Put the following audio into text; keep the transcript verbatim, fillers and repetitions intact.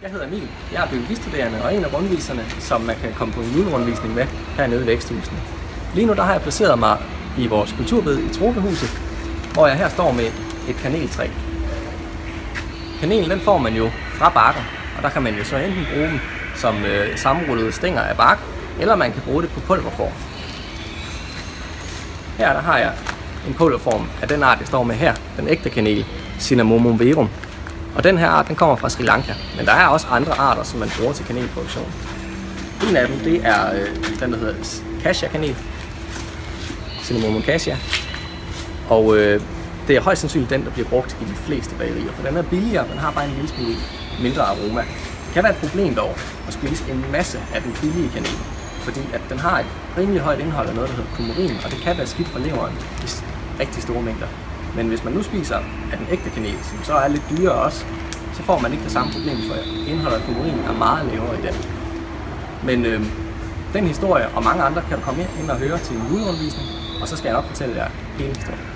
Jeg hedder Emil, jeg er biologistuderende og en af rundviserne, som man kan komme på en julerundvisning med hernede i Væksthusene. Lige nu der har jeg placeret mig i vores kulturbed i Tropehuset, hvor jeg her står med et kaneltræ. Kanelen den får man jo fra barken, og der kan man jo så enten bruge den som øh, sammenrullede stænger af bark, eller man kan bruge det på pulverform. Her der har jeg en pulverform af den art, jeg står med her, den ægte kanel, Cinnamomum verum. Og den her art, den kommer fra Sri Lanka, men der er også andre arter, som man bruger til kanelproduktion. En af dem, det er øh, den, der hedder cassia-kanel, Cinnamomum cassia. Og øh, det er højst sandsynligt den, der bliver brugt i de fleste bagerier, for den er billigere, den har bare en lille smule mindre aroma. Det kan være et problem dog at spise en masse af den billige kanel, fordi at den har et rimelig højt indhold af noget, der hedder coumarin, og det kan være skidt for leveren i rigtig store mængder. Men hvis man nu spiser af den ægte kanel, som så er lidt dyrere også, så får man ikke det samme problem, for indholdet af coumarin er meget lavere i den. Men øh, den historie og mange andre kan du komme ind og høre til en julerundvisning, og så skal jeg nok fortælle jer hele historien.